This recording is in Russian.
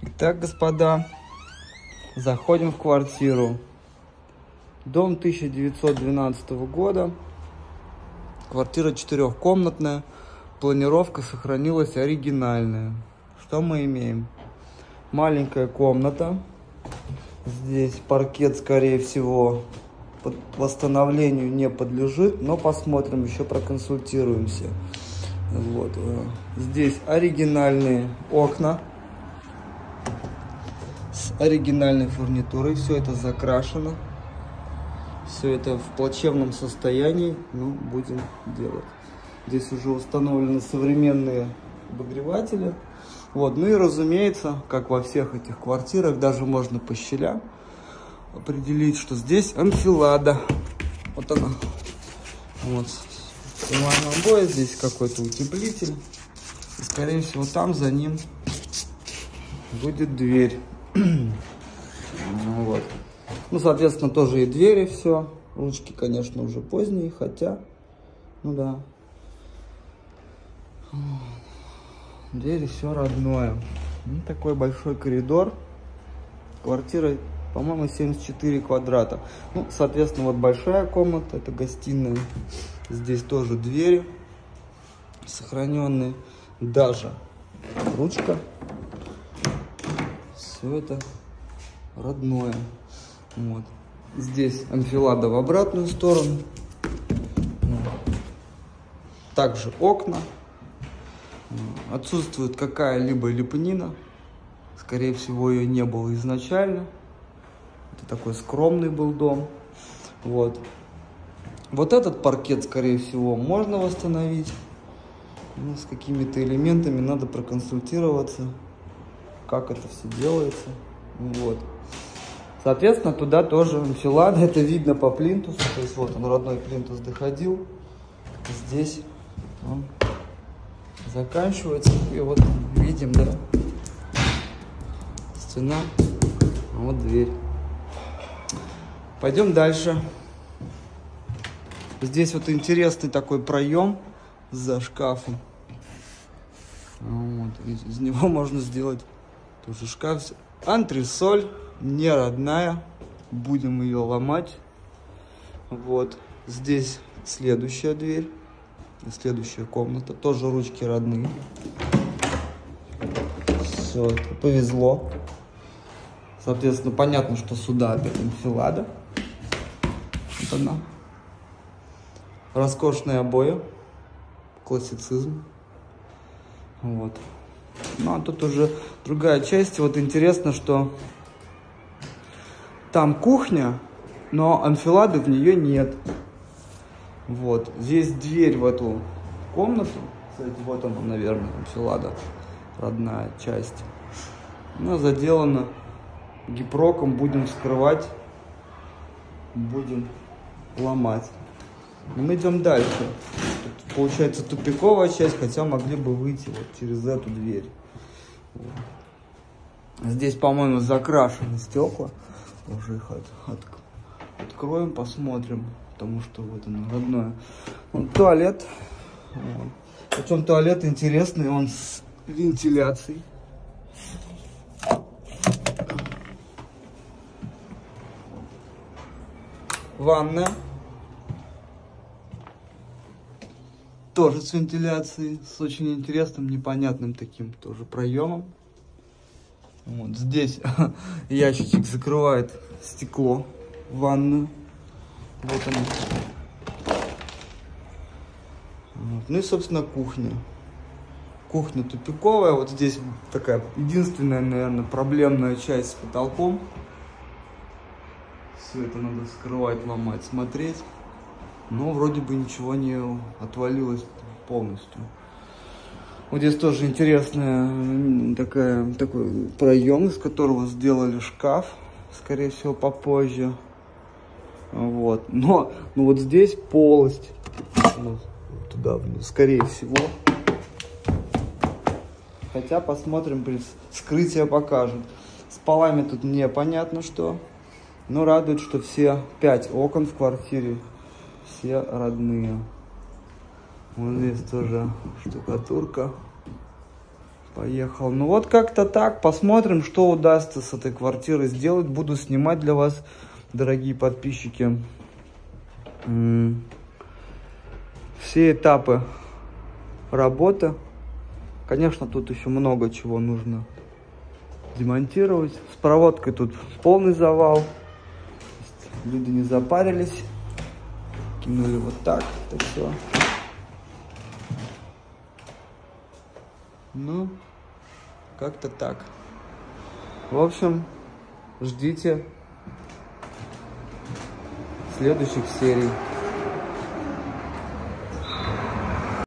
Итак, господа, заходим в квартиру. Дом 1912 года. Квартира 4-комнатная. Планировка сохранилась оригинальная. Что мы имеем? Маленькая комната. Здесь паркет, скорее всего, под восстановлению не подлежит, но посмотрим, еще проконсультируемся. Вот. Здесь оригинальные окна с оригинальной фурнитурой. Все это закрашено. Все это в плачевном состоянии, но будем делать. Здесь уже установлены современные обогреватели. Вот. Ну и разумеется, как во всех этих квартирах, даже можно по щелям определить, что здесь анфилада. Вот она. Вот. Снимаем обои. Здесь какой-то утеплитель. И, скорее всего, там за ним будет дверь. Вот. Ну, соответственно, тоже и двери все. Ручки, конечно, уже поздние, хотя, ну да. Двери все родное. Ну, такой большой коридор. Квартира, по-моему, 74 квадрата. Ну, соответственно, вот большая комната, это гостиная. Здесь тоже двери сохраненные. Даже ручка. Все это родное. Вот. Здесь анфилада в обратную сторону. Также окна. Отсутствует какая-либо лепнина. Скорее всего, ее не было изначально. Это такой скромный был дом. Вот. Вот этот паркет, скорее всего, можно восстановить. Ну, с какими-то элементами надо проконсультироваться, как это все делается. Вот. Соответственно, туда тоже анфилада. Это видно по плинтусу. То есть вот он, родной плинтус, доходил. Здесь он заканчивается. И вот видим, да, стена, а вот дверь. Пойдем дальше. Здесь вот интересный такой проем за шкафом. Вот. Из него можно сделать тоже шкаф. Антресоль, не родная. Будем ее ломать. Вот. Здесь следующая дверь. Следующая комната. Тоже ручки родные. Все, повезло. Соответственно, понятно, что сюда опять анфилада. Вот она. Роскошные обои. Классицизм. Вот. Ну, а тут уже другая часть. Вот интересно, что там кухня, но анфилады в нее нет. Вот. Здесь дверь в эту комнату. Кстати, вот она, наверное, анфилада. Родная часть. Она заделана гипроком. Будем вскрывать. Будем ломать. Но мы идем дальше. Тут получается тупиковая часть, хотя могли бы выйти вот через эту дверь. Здесь, по-моему, закрашены стекла. Уже их откроем, посмотрим. Потому что вот оно, родное. Вон туалет. Вот. Причем туалет интересный, он с вентиляцией. Ванная. Тоже с вентиляцией, с очень интересным, непонятным таким тоже проемом. Вот здесь ящичек закрывает стекло в ванную. Вот оно. Вот. Ну и, собственно, кухня. Кухня тупиковая. Вот здесь такая единственная, наверное, проблемная часть с потолком. Все это надо вскрывать, ломать, смотреть. Но вроде бы ничего не отвалилось полностью. Вот здесь тоже интересная такой проем, из которого сделали шкаф. Скорее всего, попозже. Вот. Но вот здесь полость. Ну, туда, скорее всего. Хотя посмотрим, вскрытие покажет. С полами тут непонятно что. Но радует, что все 5 окон в квартире. Все родные. Вот здесь тоже штукатурка. Поехал. Ну вот как-то так. Посмотрим, что удастся с этой квартирой сделать. Буду снимать для вас, дорогие подписчики, все этапы работы. Конечно, тут еще много чего нужно демонтировать. С проводкой тут полный завал. Люди не запарились. Кинули вот так. Это все. Ну, как-то так. В общем, ждите следующих серий.